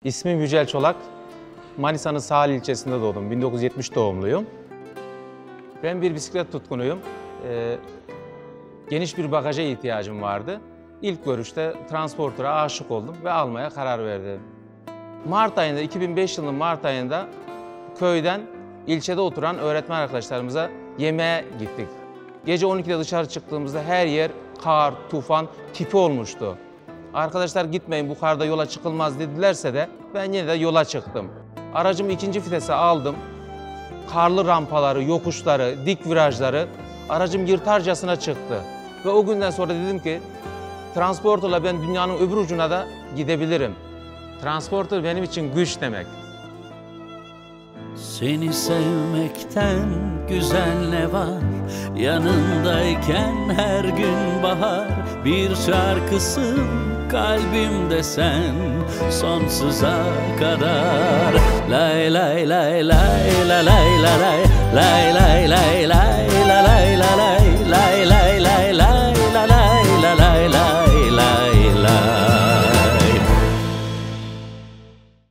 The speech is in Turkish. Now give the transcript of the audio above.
İsmim Yücel Çolak. Manisa'nın Sahil ilçesinde doğdum. 1970 doğumluyum. Ben bir bisiklet tutkunuyum. Geniş bir bagaja ihtiyacım vardı. İlk görüşte Transporter'a aşık oldum ve almaya karar verdim. Mart ayında, 2005 yılının Mart ayında köyden ilçede oturan öğretmen arkadaşlarımıza yemeğe gittik. Gece 12'de dışarı çıktığımızda her yer kar, tufan tipi olmuştu. Arkadaşlar gitmeyin, bu karda yola çıkılmaz dedilerse de ben yine de yola çıktım. Aracımı ikinci vitese aldım. Karlı rampaları, yokuşları, dik virajları aracım yırtarcasına çıktı. Ve o günden sonra dedim ki Transporter'la ben dünyanın öbür ucuna da gidebilirim. Transporter benim için güç demek. Seni sevmekten güzel ne var? Yanındayken her gün bahar. Bir şarkısın kalbimde sen, sonsuza kadar. Lay lay lay lay lay lay lay lay lay lay lay lay lay lay